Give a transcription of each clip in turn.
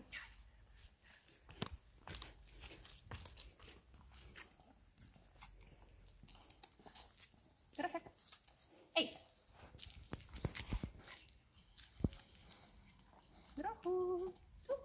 Groszek. Ej. Grochu. Tu.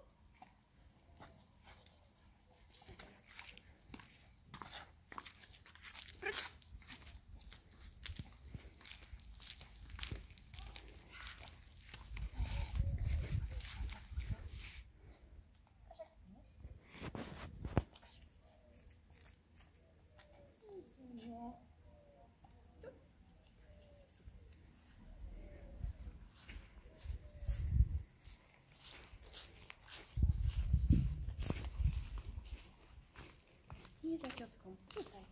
Nie za ciotką. Tutaj.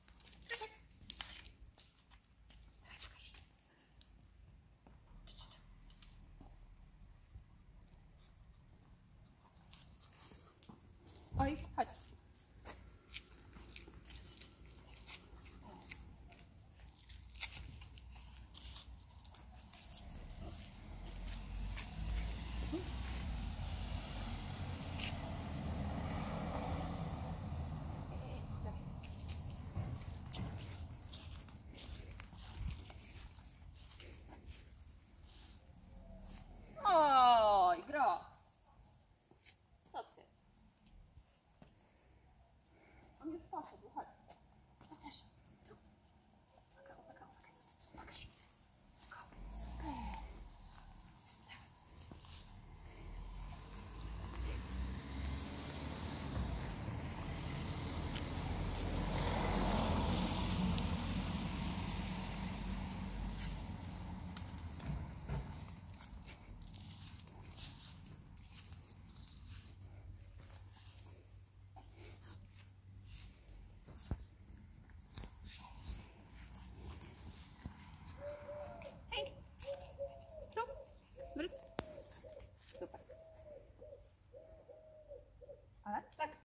Oj, chodź. Oj, Groch. Co ty? On już poszedł, chodź. Pokaż. Tu. Uwaga, uwaga, uwaga. Pokaż. Super. Hej. Tu. Wróć. Super. Ale tak.